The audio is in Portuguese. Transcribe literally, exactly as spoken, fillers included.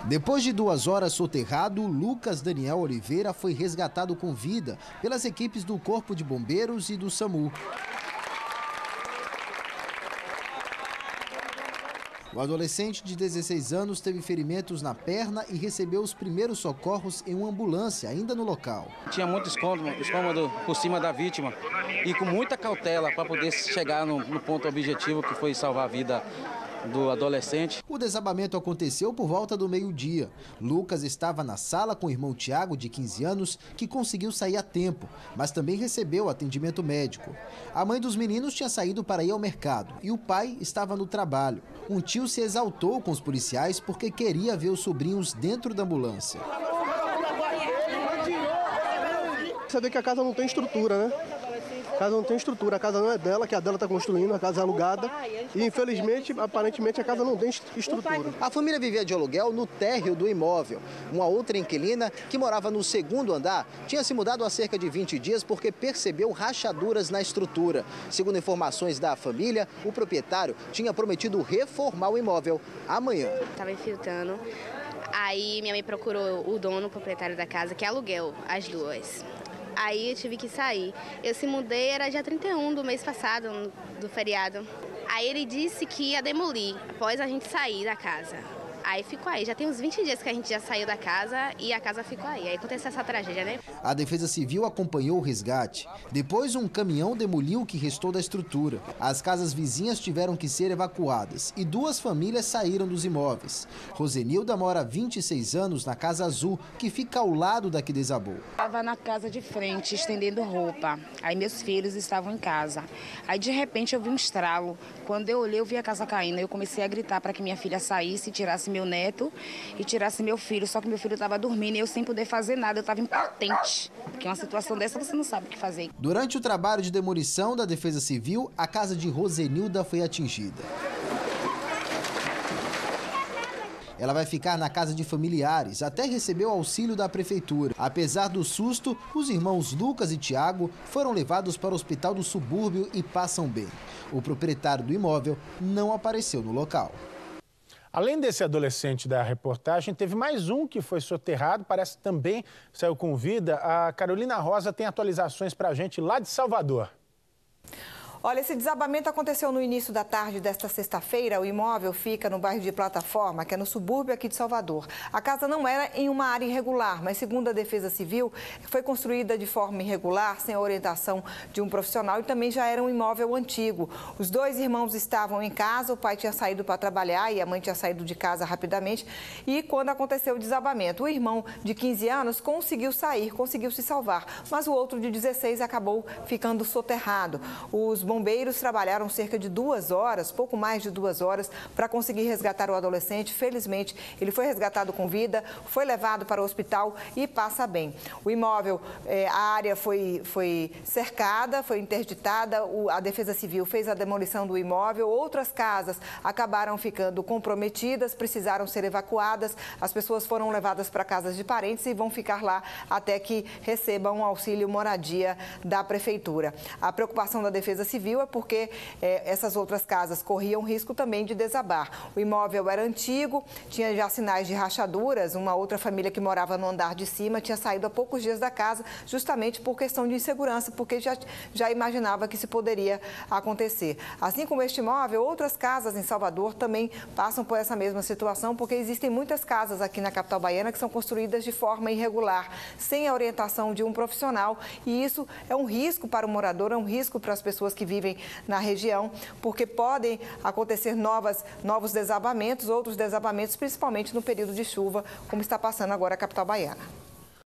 Depois de duas horas soterrado, Lucas Daniel Oliveira foi resgatado com vida pelas equipes do Corpo de Bombeiros e do SAMU. O adolescente de dezesseis anos teve ferimentos na perna e recebeu os primeiros socorros em uma ambulância, ainda no local. Tinha muito escôndalo, escôndalo por cima da vítima e com muita cautela para poder chegar no, no ponto objetivo, que foi salvar a vida do adolescente. O desabamento aconteceu por volta do meio-dia. Lucas estava na sala com o irmão Tiago, de quinze anos, que conseguiu sair a tempo, mas também recebeu atendimento médico. A mãe dos meninos tinha saído para ir ao mercado e o pai estava no trabalho. Um tio se exaltou com os policiais porque queria ver os sobrinhos dentro da ambulância. Você vê que a casa não tem estrutura, né? A casa não tem estrutura, a casa não é dela, que a dela está construindo, a casa é alugada. E infelizmente, aparentemente, a casa não tem estrutura. A família vivia de aluguel no térreo do imóvel. Uma outra inquilina, que morava no segundo andar, tinha se mudado há cerca de vinte dias porque percebeu rachaduras na estrutura. Segundo informações da família, o proprietário tinha prometido reformar o imóvel amanhã. Estava infiltrando. Aí minha mãe procurou o dono, o proprietário da casa, que é aluguel, as duas. Aí eu tive que sair. Eu se mudei, era dia trinta e um do mês passado, do feriado. Aí ele disse que ia demolir após a gente sair da casa. Aí ficou aí. Já tem uns vinte dias que a gente já saiu da casa e a casa ficou aí. Aí aconteceu essa tragédia, né? A Defesa Civil acompanhou o resgate. Depois, um caminhão demoliu o que restou da estrutura. As casas vizinhas tiveram que ser evacuadas e duas famílias saíram dos imóveis. Rosenilda mora há vinte e seis anos na Casa Azul, que fica ao lado da que desabou. Estava na casa de frente, estendendo roupa. Aí meus filhos estavam em casa. Aí, de repente, eu vi um estralo. Quando eu olhei, eu vi a casa caindo. Eu comecei a gritar para que minha filha saísse e tirasse meu neto e tirasse meu filho. Só que meu filho estava dormindo e eu sem poder fazer nada. Eu estava impotente. Porque uma situação dessa você não sabe o que fazer. Durante o trabalho de demolição da Defesa Civil, a casa de Rosenilda foi atingida. Ela vai ficar na casa de familiares, até receber o auxílio da prefeitura. Apesar do susto, os irmãos Lucas e Tiago foram levados para o hospital do subúrbio e passam bem. O proprietário do imóvel não apareceu no local. Além desse adolescente da reportagem, teve mais um que foi soterrado, parece que também saiu com vida. A Carolina Rosa tem atualizações para a gente lá de Salvador. Olha, esse desabamento aconteceu no início da tarde desta sexta-feira. O imóvel fica no bairro de Plataforma, que é no subúrbio aqui de Salvador. A casa não era em uma área irregular, mas segundo a Defesa Civil, foi construída de forma irregular, sem a orientação de um profissional e também já era um imóvel antigo. Os dois irmãos estavam em casa, o pai tinha saído para trabalhar e a mãe tinha saído de casa rapidamente. E quando aconteceu o desabamento, o irmão de quinze anos conseguiu sair, conseguiu se salvar, mas o outro de dezesseis acabou ficando soterrado. Os bombeiros trabalharam cerca de duas horas, pouco mais de duas horas, para conseguir resgatar o adolescente. Felizmente, ele foi resgatado com vida, foi levado para o hospital e passa bem. O imóvel, eh, a área foi, foi cercada, foi interditada, o, a Defesa Civil fez a demolição do imóvel, outras casas acabaram ficando comprometidas, precisaram ser evacuadas, as pessoas foram levadas para casas de parentes e vão ficar lá até que recebam um auxílio moradia da Prefeitura. A preocupação da Defesa Civil Civil é porque eh, essas outras casas corriam risco também de desabar. O imóvel era antigo, tinha já sinais de rachaduras. Uma outra família que morava no andar de cima tinha saído há poucos dias da casa, justamente por questão de insegurança, porque já, já imaginava que isso poderia acontecer. Assim como este imóvel, outras casas em Salvador também passam por essa mesma situação, porque existem muitas casas aqui na capital baiana que são construídas de forma irregular, sem a orientação de um profissional, e isso é um risco para o morador, é um risco para as pessoas que vivem na região, porque podem acontecer novas, novos desabamentos, outros desabamentos, principalmente no período de chuva, como está passando agora a capital baiana.